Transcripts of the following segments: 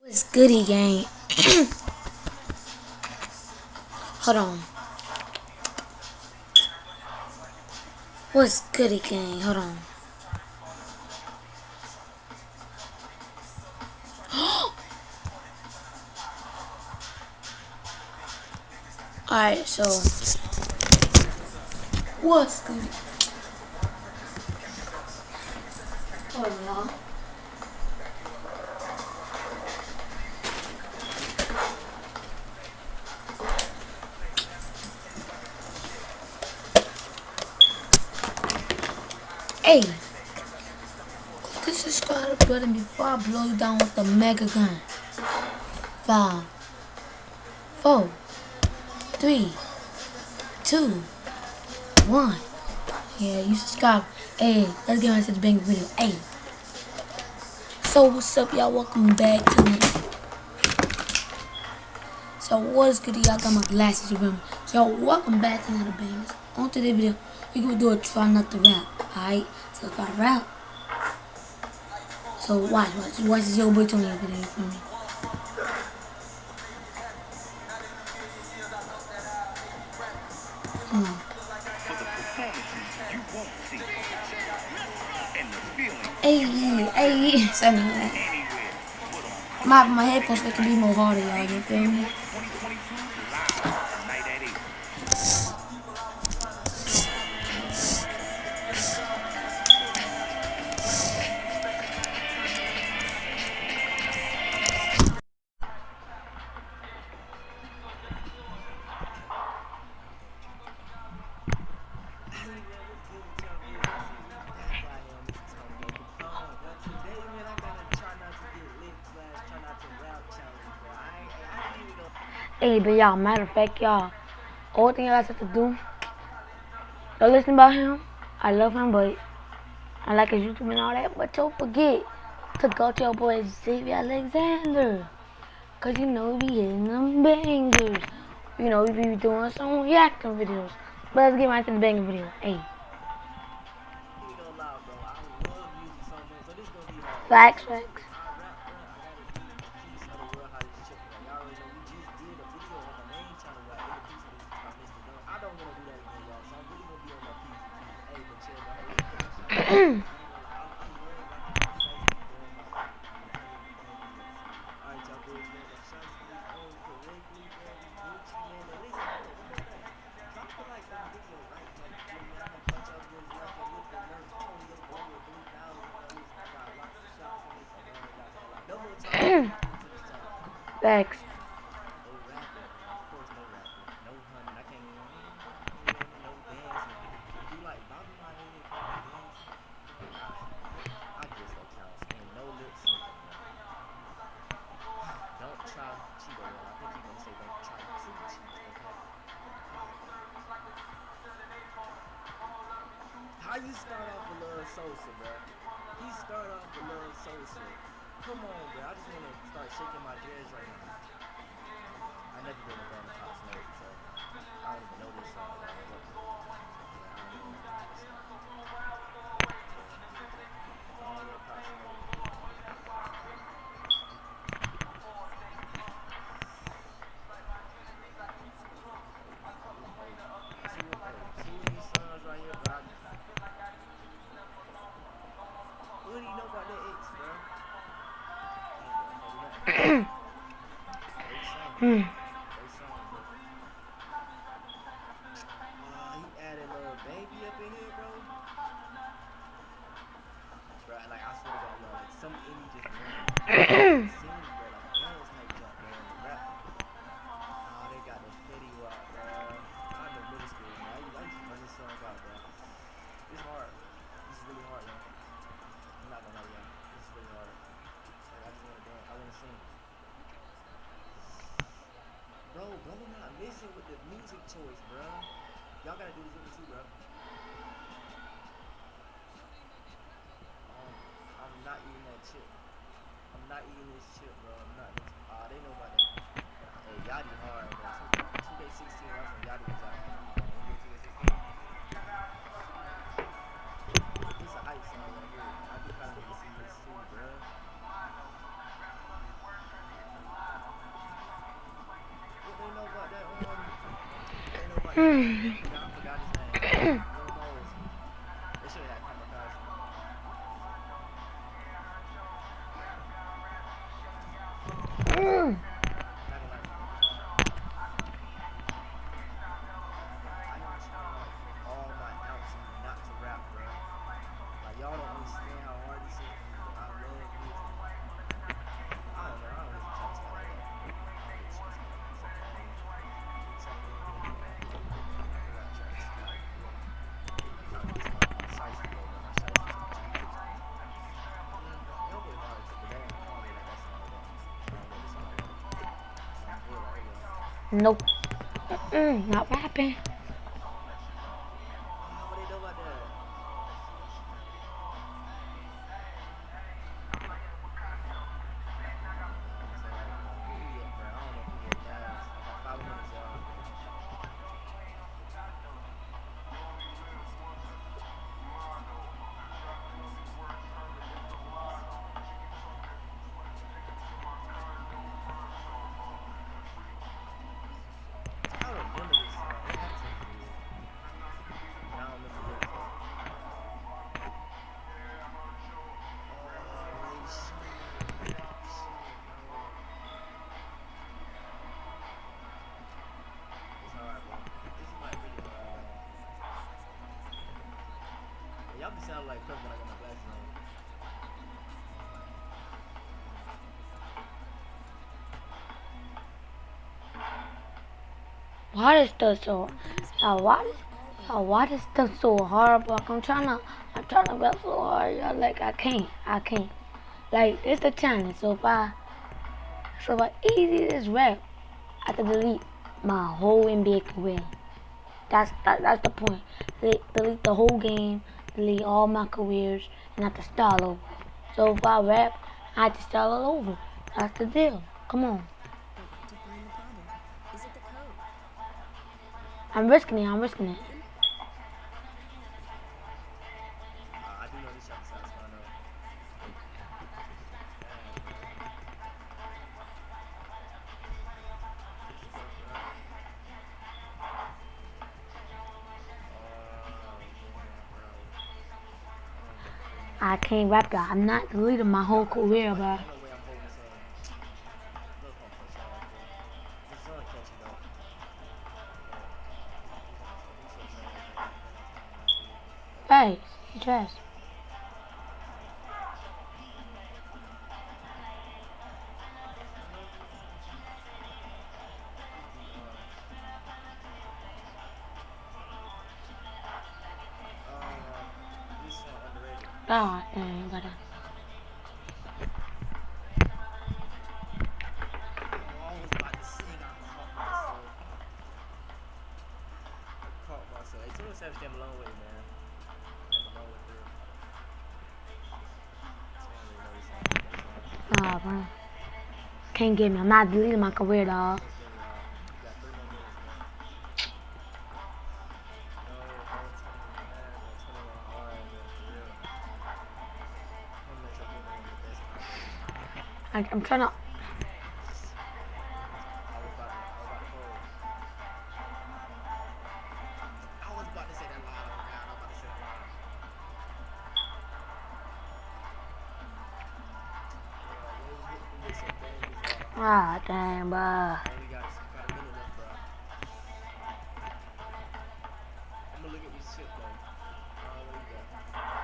It's goody gang. Hold on. What's goody gang? Hold on. Alright, so what's goody? Hold on, y'all. Hey, this is squad button before I blow you down with the mega gun. 5, 4, 3, 2, 1. Yeah, you subscribe. Hey, let's get right to the banger video. Hey. So what's up, y'all? Welcome back to me. So what is good, y'all? Got my glasses, remember? So welcome back to another bangers. On today's video, we gonna do a try not to rap. Alright? So if I rap, so watch this Yo Boy Tony video for me. Hey, something like that. My headphones make it be more harder, y'all. You feel me? Hey, but y'all, matter of fact, y'all, all thing I got to do, don't listen about him. I love him, but I like his YouTube and all that. But don't forget to go to your boy Xavier Alexander, cause you know we hitting them bangers. You know we be doing some reacting videos. But let's get right to the banger video. Hey. Facts. Facts. How you start off with Lil Sosa, bro? He started off with Lil Sosa. Come on, bro. I just want to start shaking my dreads right now. I never been a fan of Pop Smoke, so I don't even know this song. He added Lil Baby up in here, bro. Bro, like I swear to God, y'all, like some indie just sings, bro, like dance type jump, man, and rap. Oh, they got the Fetty Wap, bro. I'm in middle school, man. I used to run this song out, bro. It's hard. It's really hard, man. I'm not gonna lie, y'all. It's really hard. Like, I just wanna dance. I wanna sing. Bro, brother not missing with the music choice, bro. Y'all gotta do this with me too, bro. I'm not eating that chip. I'm not eating this chip, bro. I'm not. They know about that. Hey, Yachty hard, bro. 2K16, that's when Yachty was out. It's a hype song right here. I do kind of need to see this too, bro. forgot his name. Lil Mosey. They should have had Kamikaze. Not gonna lie to you, I am trying like with all my ounce in me not to rap, bro. Like y'all don't understand how hard this is for me, but I love music. I don't know. I don't listen to Travis Scott like that. I don't listen to Travis Scott like that. So, I forgot Travis Scott. I'm trying to listen to like my Shiesty though, but my Shiesty some cheese. It'll be hard to, but that ain't, I don't really like that song like that. I don't really song like that. So I'm good right here, y'all. Nope. Not rapping. What they know about that? Where we at, bro? I don't know if we get last. I got 5 minutes, y'all. I remember this song. They had to be it. But I don't remember the lyrics though. Holy shit. Shit, bro. It's hard, bro. This is like really hard, y'all. Y'all be sounding like Kirk when I got my glasses on. Why is this so? Why is this so hard? Like I'm trying to rap so hard. Y'all. Like I can't. Like it's the challenge. So if I easy this rap, I have to delete my whole NBA career. That's the point. Delete the whole game, delete all my careers, and I have to start over. So if I rap, I have to start all over. That's the deal. Come on. I'm risking it. I do know this shot besides Spano. I can't rap that. I'm not deleting my whole career, bro. Ain't no way I'm holding this Look on for trash, bro. This song catchy though. He's so trash, bro. Hey, you trash. This song underrated. Ah, dang, but I was about to sing. I caught myself. Hey, 21 Savage came a long way, man. Came a long way through. bro, can't get me. I'm not deleting my career, dog. You got 3 more minutes, man. No, 21 hard, man, for real. I'm gonna try to get one of the best combos. I'm trying to. I was about to fold. I was about to say that line. Oh God, I was about to say that line. Ah, dang, bro. And we got a minute left, bro. I'm gonna look at this shit though. What do you got?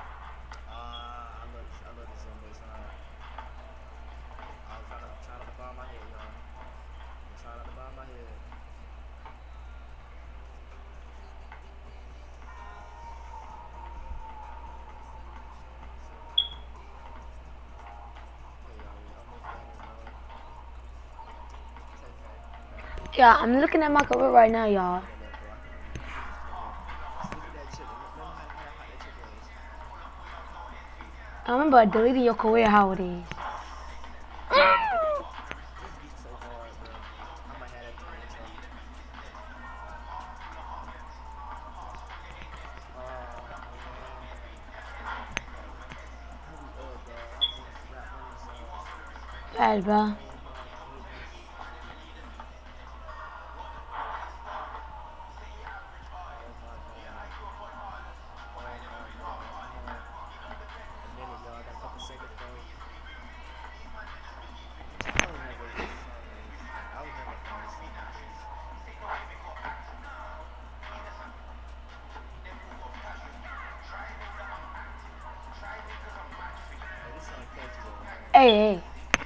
I love this song, but it's not. I was trying to bob my head, y'all. I'm trying not to bob my head. Yeah, I'm looking at my career right now, y'all. I remember deleting your career how it is. Bad, bro. Hey.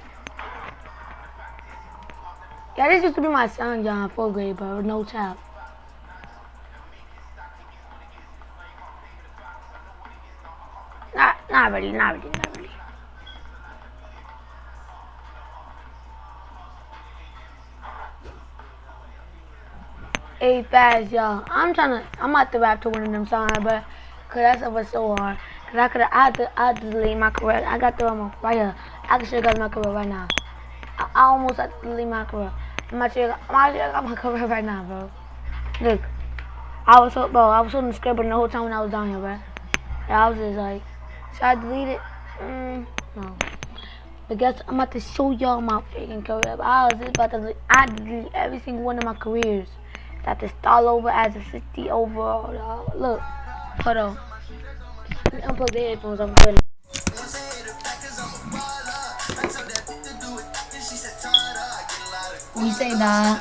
Yeah, this used to be my son, John, 4th grade, bro. No child. Not really. Hey, fast, y'all. I'm about to rap to one of them songs, but cause that stuff was so hard. Cause I had to delete my career. I got the one right here. I can show you guys my career right now. I almost had to delete my career. I'm not sure I got my career right now, bro. Look, I was holding the script the whole time when I was down here, bro. And I was just like, should I delete it? No. But guess I'm about to show y'all my freaking career. I was just about to delete every single one of my careers. Got to start over as a 60 overall. Look, hold on. Let me unplug the headphones. I'm good. We say that.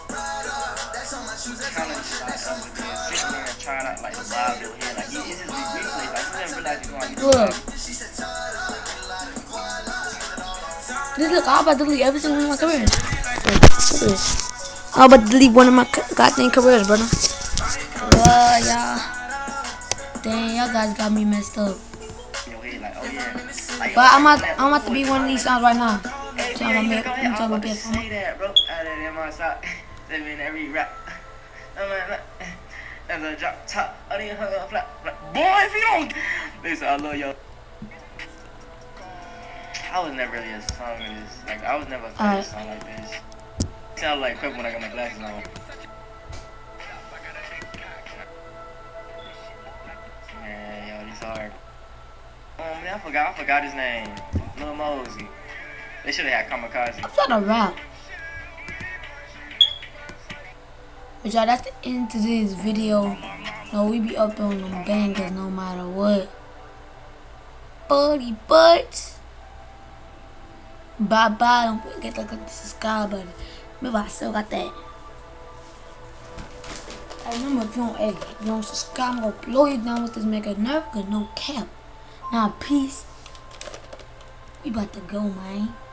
Look. Look, I'm about to delete every single one of my careers. I'm about to delete one of my goddamn careers, brother. Y'all. Dang, y'all guys got me messed up. But I'm about to be one of these songs right now. I'm talking about this. Say that, bro. Every rap. As a drop top, boy, if you don't listen, I love y'all. I was never really a song like this. Like, I was never a fan of a song like this. It sounded like crap when I got my glasses on. Man, yo, this hard. Oh man, I forgot his name. Lil Mosey. They should have had Kamikaze. I'm trying to rap. But y'all, that's the end to this video. No, we be up on them bangers no matter what. Buddy butts. Bye bye. Don't forget to click the subscribe button. Remember, I still got that. I remember, if you don't subscribe, I'm gonna blow you down with this Mega Nerf gun, no cap. Now, peace. We about to go, man.